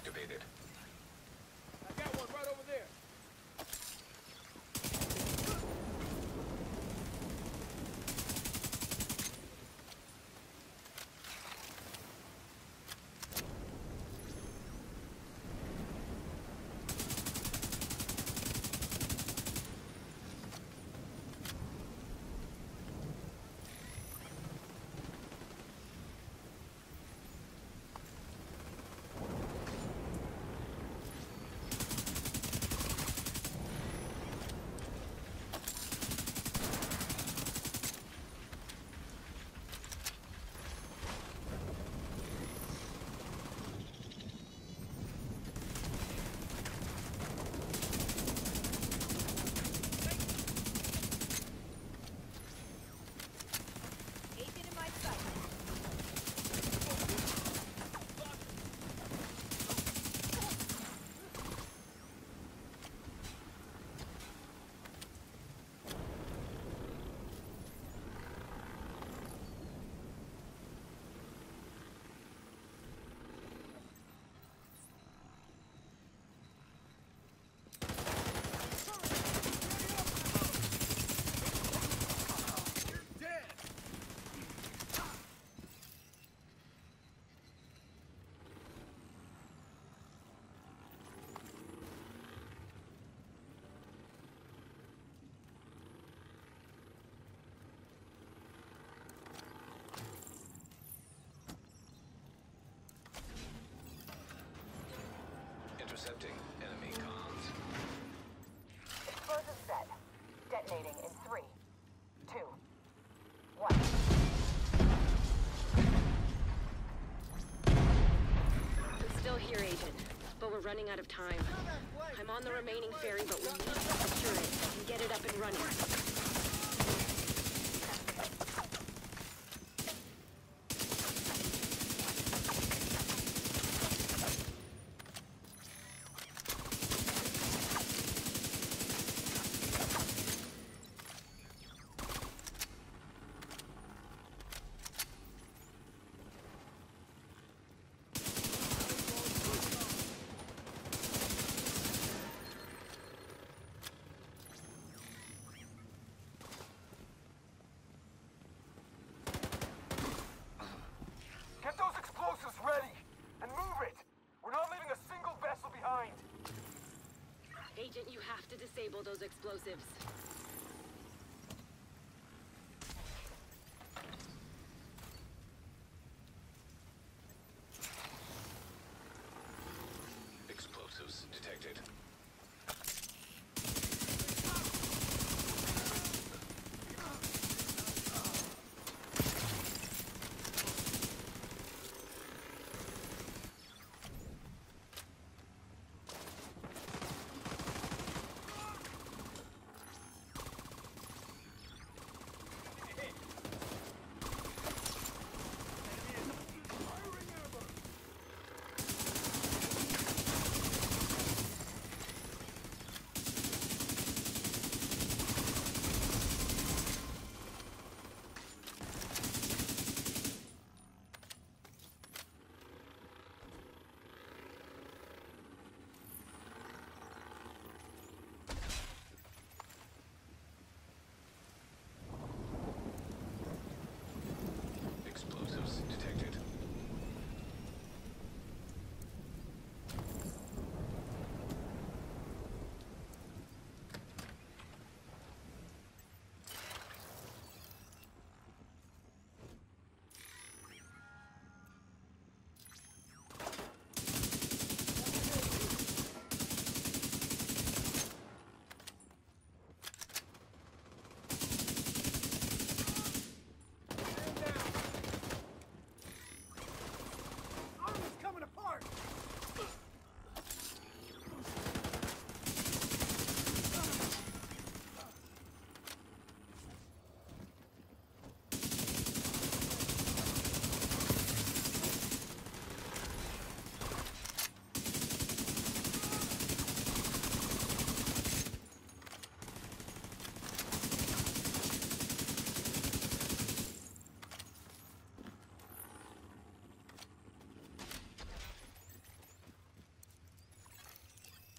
activated. I got one right over there. Agent in my sight. Dead! Intercepting enemy comms. Explosive set. Detonating in 3, 2, 1. I'm still here, Agent, but we're running out of time. I'm on the remaining ferry, but we need to secure it and get it up and running. Get those explosives ready! And move it! We're not leaving a single vessel behind! Agent, you have to disable those explosives. Explosives detected.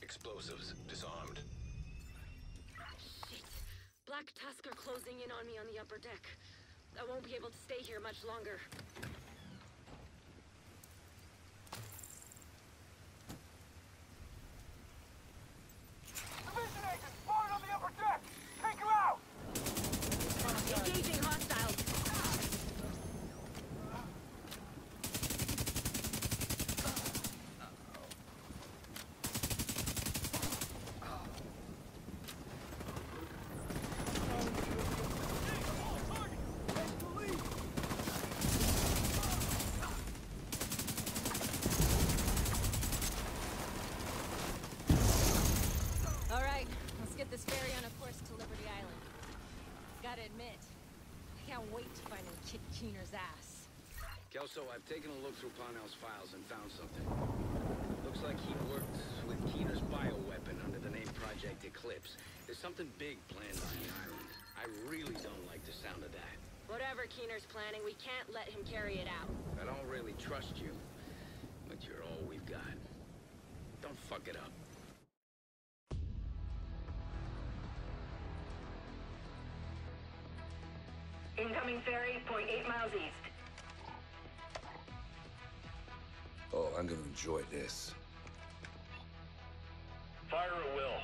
Explosives disarmed. Shit. Black Tusk are closing in on me on the upper deck. I won't be able to stay here much longer. Division agent spotted on the upper deck! Take her out! Engaging hostiles. All right, let's get this ferry on a course to Liberty Island. Gotta admit, I can't wait to find Kid Keener's ass. Kelso, I've taken a look through Parnell's files and found something. Looks like he worked with Keener's bioweapon under the name Project Eclipse. There's something big planned on the island. I really don't like the sound of that. Whatever Keener's planning, we can't let him carry it out. I don't really trust you, but you're all we've got. Don't fuck it up. Incoming ferry, 0.8 miles east. Oh, I'm gonna enjoy this. Fire at will.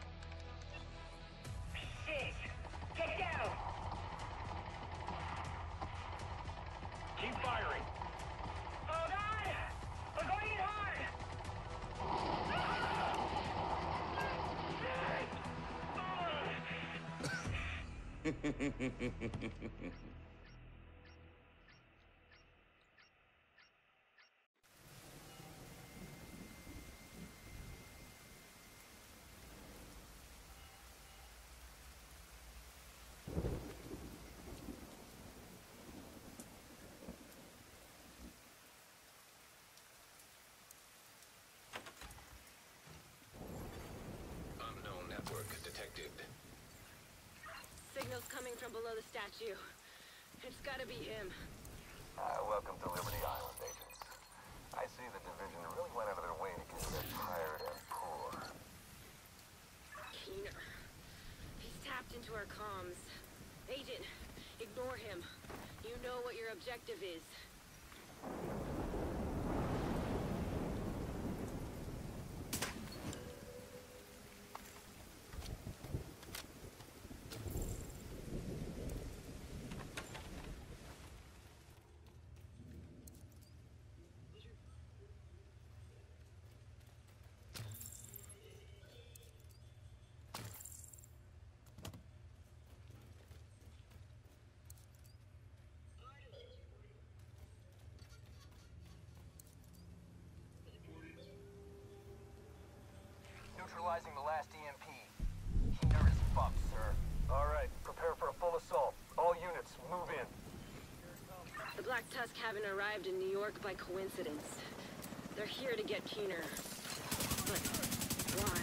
Shit! Get down! Keep firing. Oh God! We're going in hard! Unknown network detected. Signals coming from below the statue. It's gotta be him. Welcome to Liberty Island, agents. I see the division really went out of their way to get you tired and poor. Keener. He's tapped into our comms. Agent, ignore him. You know what your objective is. Neutralizing the last EMP. Keener is fucked, sir. All right, prepare for a full assault. All units, move in. The Black Tusk haven't arrived in New York by coincidence. They're here to get Keener. But why?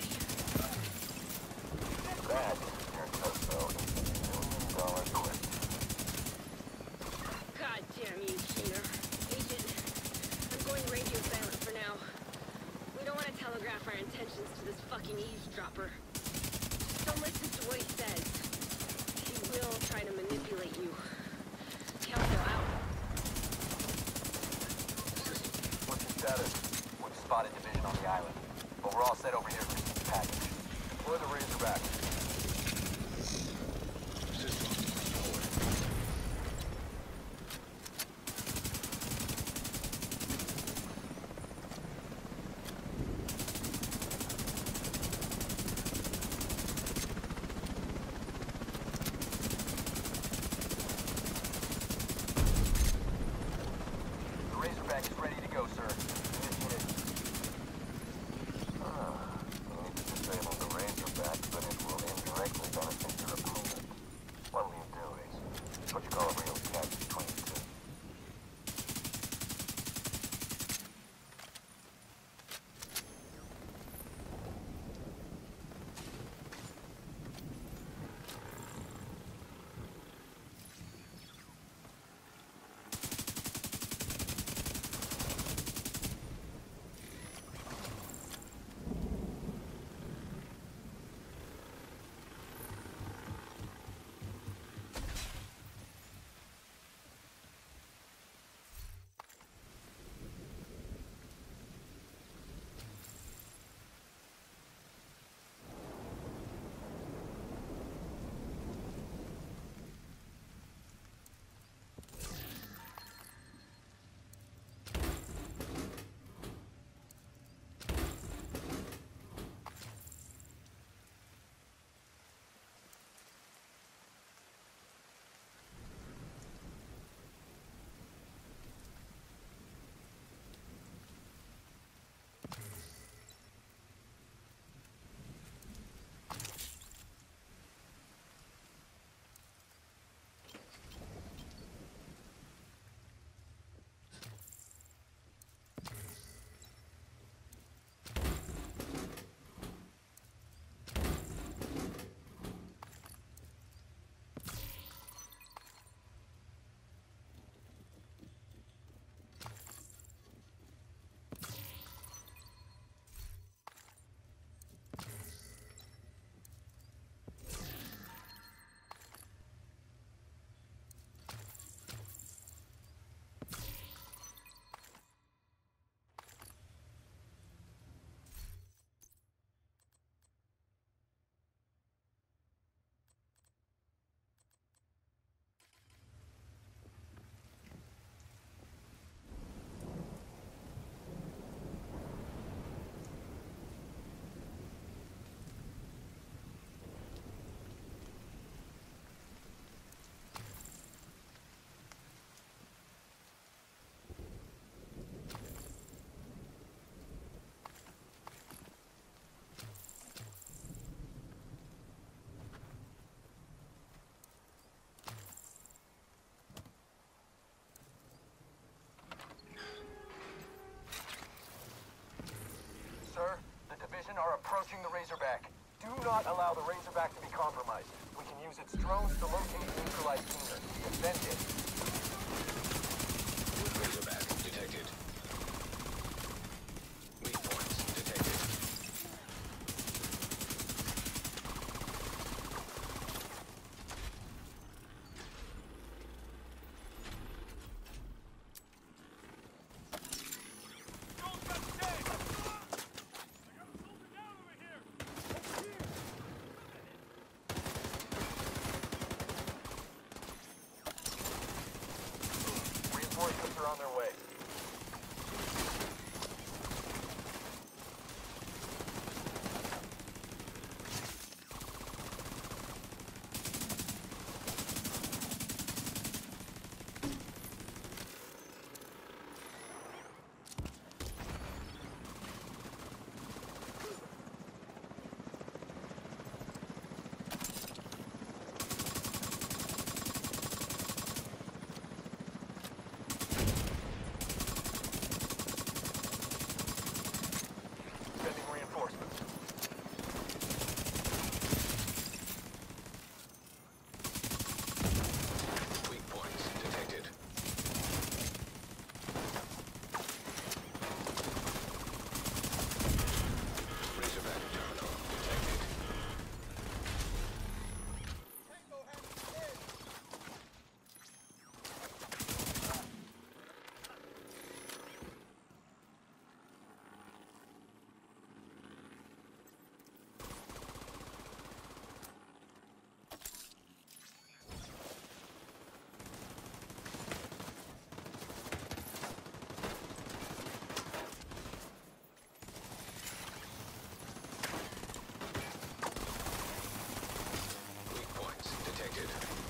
That, your Kelso, is $1 million quest. God damn you, Keener. Agent, I'm going radio silent for now. We don't want to telegraph our intentions to this fucking eavesdropper. Don't listen to what he says. He will try to manipulate you. Kelso out. What's your status? We've spotted division on the island. But we're all set over here to receive the package. Deploy the Razorback. The Razorback is ready to go, sir. Initiate. You need to disable the Razorback, but it will indirectly drones to locate and neutralize Keener. Defend it. Razorback detected. Weak points detected. Reinforcements are on their way. Sending reinforcements. Weak points detected. Razorback terminal detected. Weak points detected.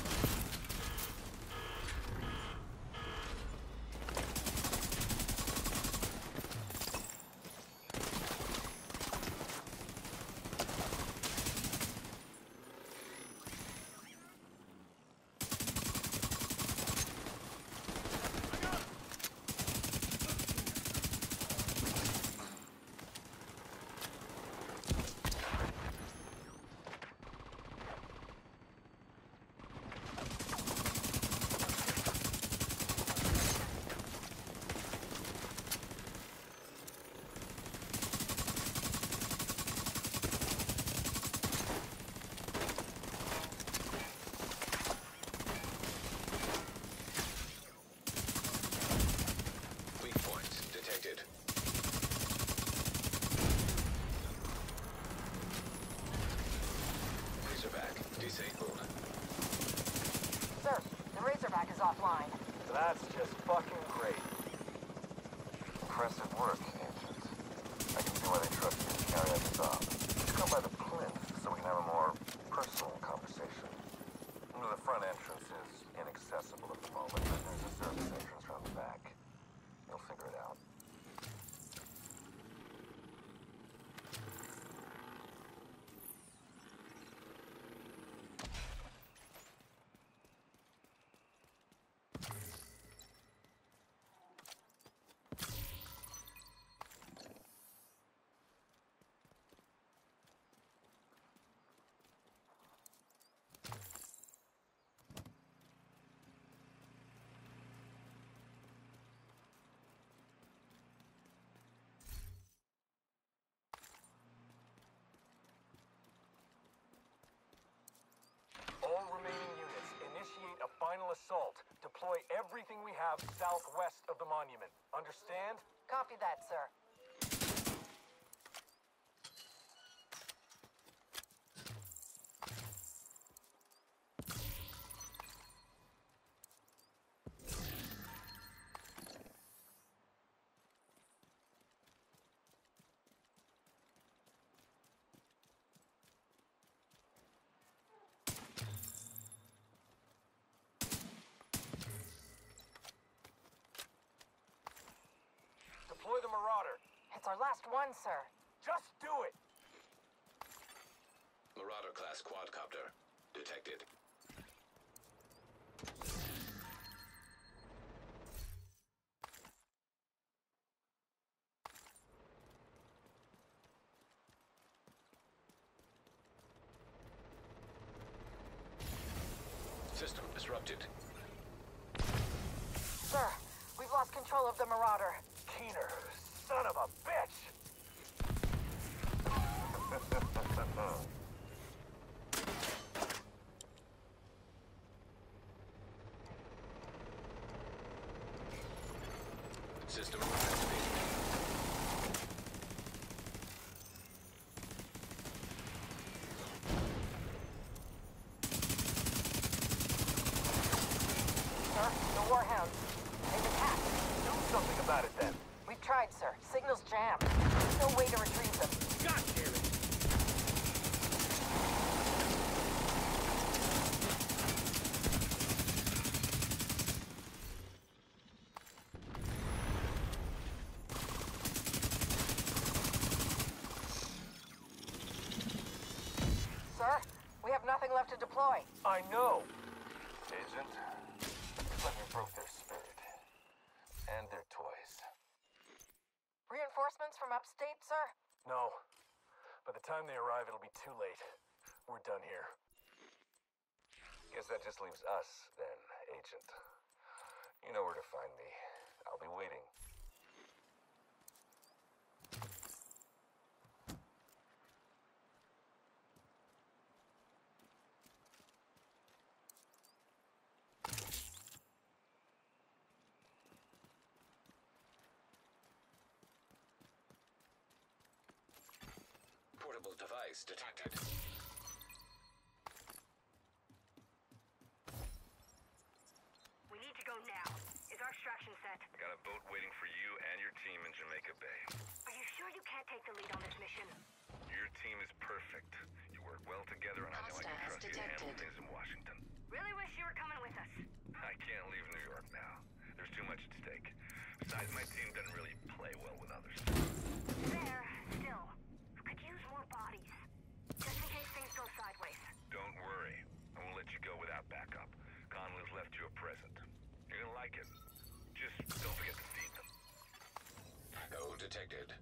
Weak points detected. Razorback disabled. Sir, the Razorback is offline. That's just fucking great. Impressive work, Agent. I can see why they trust you to carry out the job. Let's come by the plinth so we can have a more personal conversation. The front entrance is inaccessible at the moment, but there's a service entrance around the back. You'll figure it out. All remaining units, initiate a final assault. Deploy everything we have southwest of the monument. Understand? Copy that, sir. Deploy the Marauder. It's our last one, sir. Just do it! Marauder class quadcopter detected. disrupted. Sir, we've lost control of the Marauder. Keener, son of a bitch! System activated. Sir, the Warhounds. They've attacked. Do something about it then. We've tried, sir. Signal's jammed. There's no way to retrieve them. God damn it! Sir, we have nothing left to deploy. I know. Agent, but you broke their spirit. And their toys. Reinforcements from upstate, sir? No. By the time they arrive, it'll be too late. We're done here. Guess that just leaves us, then, Agent. You know where to find me. I'll be waiting. Portable device detected. We need to go now. Is our extraction set? I got a boat waiting for you and your team in Jamaica Bay. Are you sure you can't take the lead on this mission? Your team is perfect. You work well together, and I know I can trust you to handle things in Washington. Really wish you were coming with us. I can't leave New York now. There's too much at stake. Besides, my team doesn't really play well with others. There, still. Could use more bodies. Just in case things go sideways. Don't worry. I won't let you go without backup. Conley's left you a present. You're gonna like it. Just don't forget to feed them. Echo detected.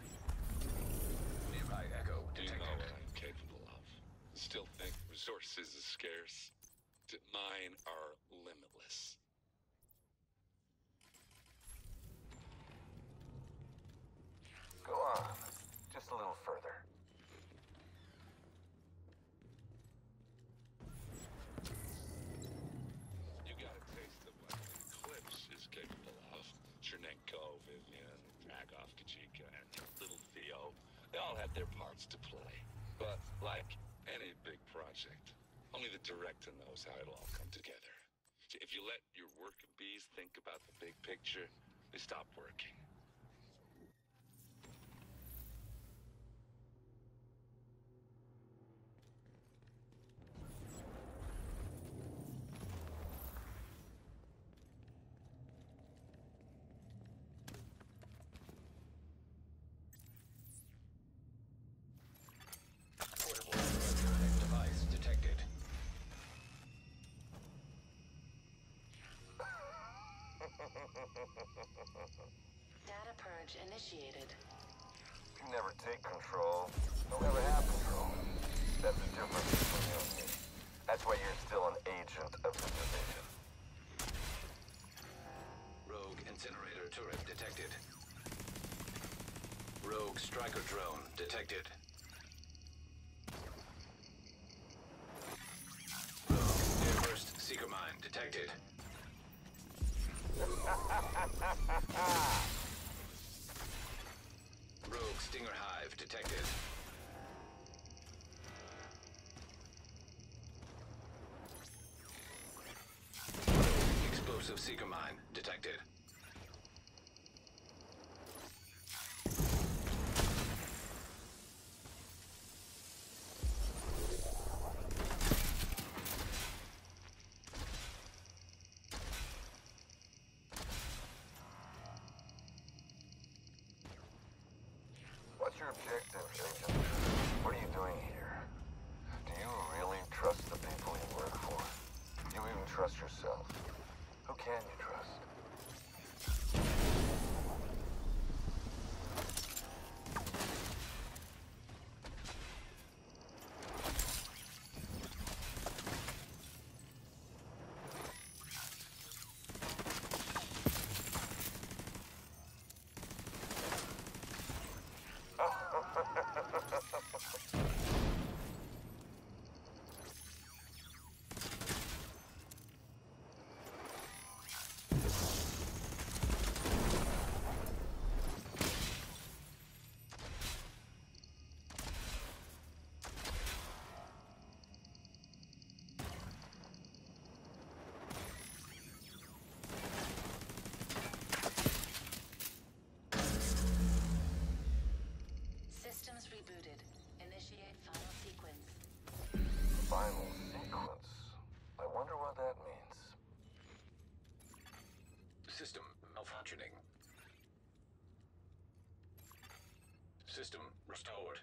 Nearby Echo Do you detected. know what I'm capable of? Still think resources is scarce. Mine are limitless. Go on. Just a little further. You got a taste of what Eclipse is capable of. Chernenko, Vivian, Dragov, Kajika, and little Theo. They all had their parts to play. But like any big project, only the director knows how it'll all come together. If you let your worker bees think about the big picture, they stop working. Portable electronic device detected. Data purge initiated. If you never take control, you'll never have control. That's the difference between you and me. That's why you're still an agent of the division. Rogue incinerator turret detected. Rogue striker drone detected. Rogue airburst seeker mine detected. Rogue stinger hive detected. Rogue explosive seeker mine detected. What's your objective, Agent? What are you doing here? Do you really trust the people you work for? Do you even trust yourself? Who can you trust? rebooted. Initiate final sequence. Final sequence? I wonder what that means. System malfunctioning. System restored.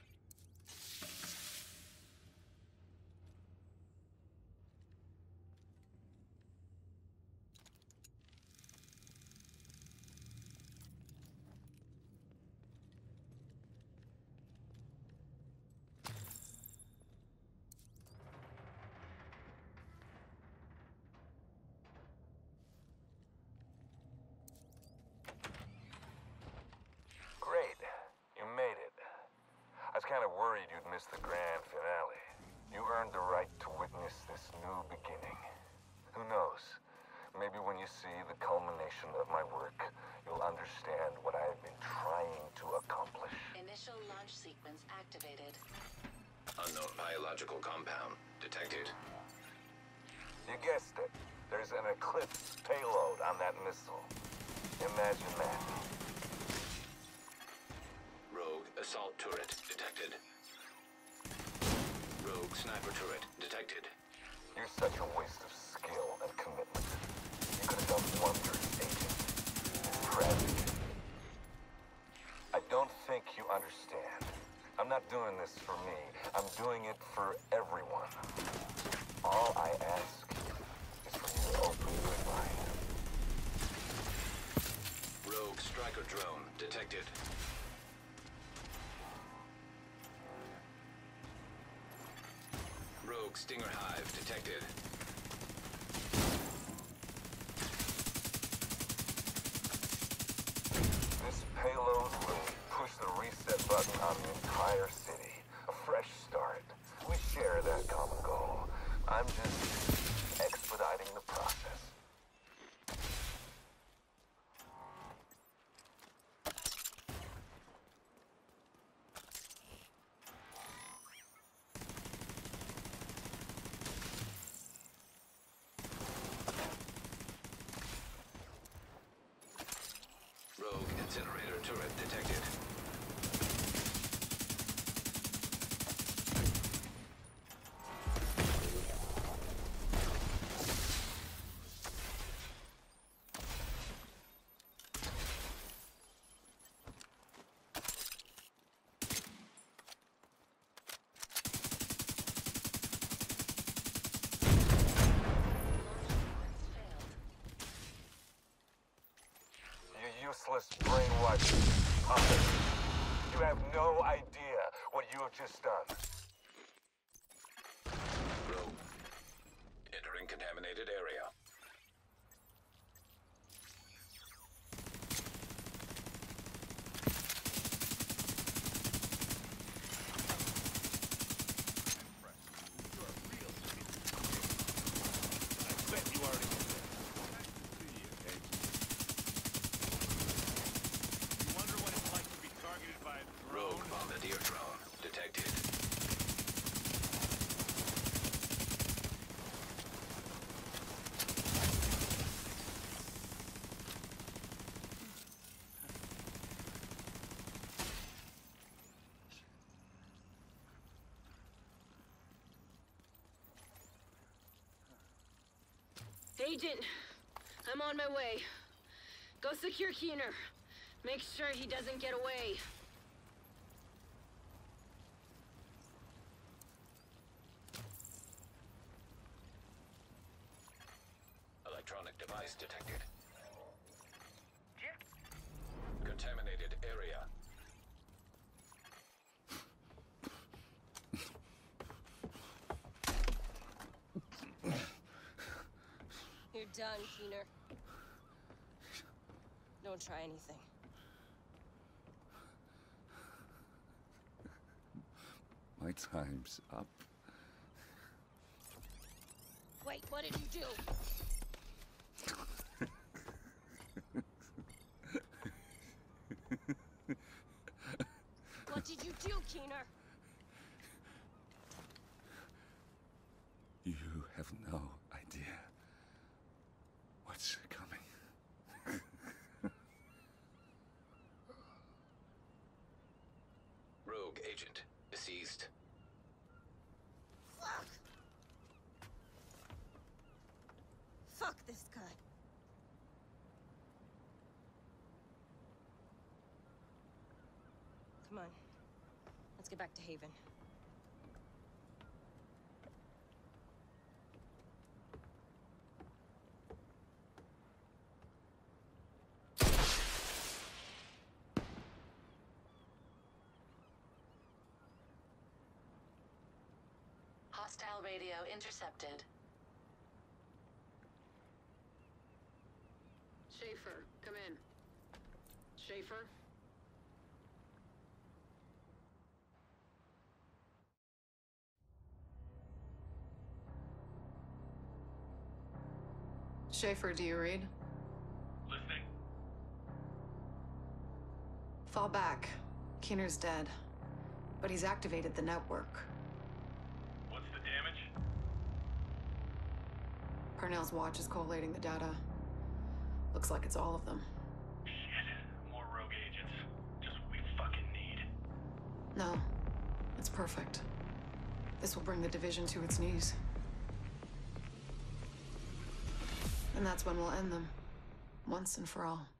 Great. You made it. I was kind of worried you'd miss the grand finale. You earned the right to witness this new beginning. Who knows? Maybe when you see the culmination of my work, you'll understand what I have been trying to accomplish. Initial launch sequence activated. Unknown biological compound detected. You guessed it. There's an Eclipse payload on that missile. Imagine that. Rogue assault turret detected. Rogue sniper turret detected. You're such a waste of skill and commitment. You could have done wonders, Agent. It's tragic. I don't think you understand. I'm not doing this for me. I'm doing it for everyone. All I ask is for you to open your mind. Rogue striker drone detected. Rogue Stinger Hive detected. This payload will push the reset button on the entire city. A fresh start. We share that common goal. I'm just expediting the process. Rogue incinerator turret detected. You useless brainwash puppet. You have no idea what you have just done. Rogue entering contaminated area. Rogue bombardier drone detected. Agent, I'm on my way. Go secure Keener. Make sure he doesn't get away. Electronic device detected. Contaminated area. You're done, Keener. Don't try anything. My time's up. Wait, what did you do? What did you do, Keener? You have no idea what's coming. rogue agent deceased. Fuck! Fuck this guy. Come on. Let's get back to Haven. Hostile radio intercepted. Schaefer, come in. Schaefer? Schaefer, do you read? Listening. Fall back. Keener's dead. But he's activated the network. What's the damage? Parnell's watch is collating the data. Looks like it's all of them. Shit. More rogue agents. Just what we fucking need. No. It's perfect. This will bring the division to its knees. And that's when we'll end them. Once and for all.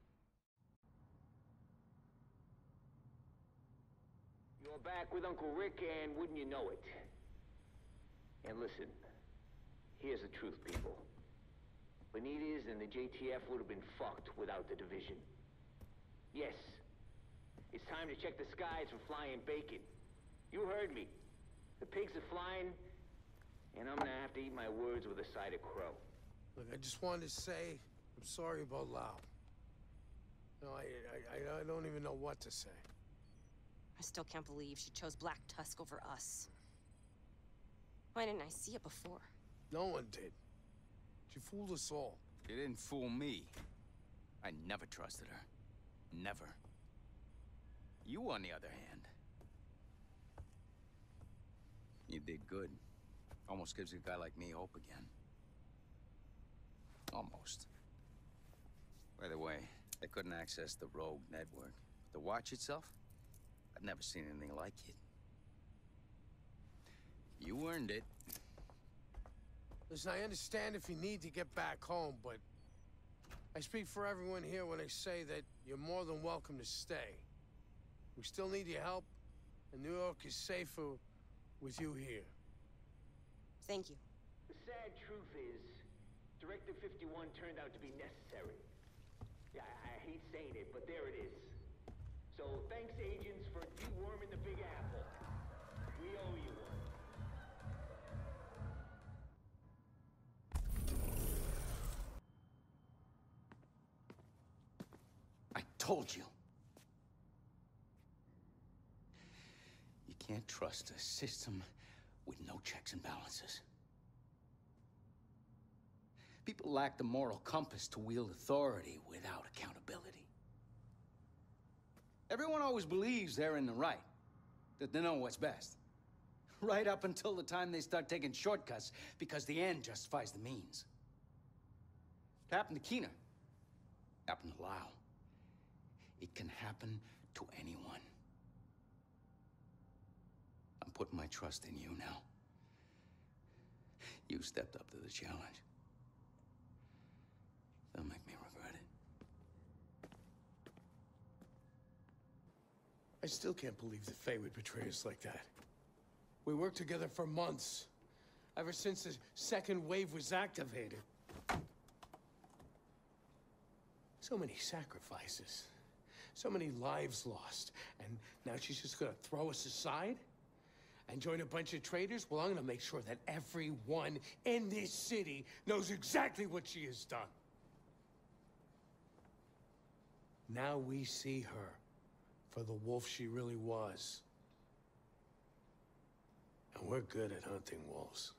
You're back with Uncle Rick, and wouldn't you know it? And listen, here's the truth, people. Benitez and the JTF would have been fucked without the division. Yes, it's time to check the skies for flying bacon. You heard me. The pigs are flying, and I'm gonna have to eat my words with a side of crow. Look, I just wanted to say, I'm sorry about Lau. No, I don't even know what to say. I still can't believe she chose Black Tusk over us. Why didn't I see it before? No one did. She fooled us all. She didn't fool me. I never trusted her. Never. You, on the other hand. You did good. Almost gives a guy like me hope again. Almost. By the way, I couldn't access the rogue network. The watch itself? I've never seen anything like it. You earned it. Listen, I understand if you need to get back home, but I speak for everyone here when I say that you're more than welcome to stay. We still need your help, and New York is safer with you here. Thank you. The sad truth is, Directive 51 turned out to be necessary. Yeah, I hate saying it, but there it is. So thanks, agents, for deworming the Big Apple. We owe you one. I told you. You can't trust a system with no checks and balances. People lack the moral compass to wield authority without accountability. Everyone always believes they're in the right, that they know what's best. Right up until the time they start taking shortcuts because the end justifies the means. It happened to Keener. It happened to Lau. It can happen to anyone. I'm putting my trust in you now. You stepped up to the challenge. Don't make me regret it. I still can't believe that Faye would betray us like that. We worked together for months, ever since the second wave was activated. So many sacrifices, so many lives lost, and now she's just gonna throw us aside and join a bunch of traitors? Well, I'm gonna make sure that everyone in this city knows exactly what she has done. Now we see her for the wolf she really was. And we're good at hunting wolves.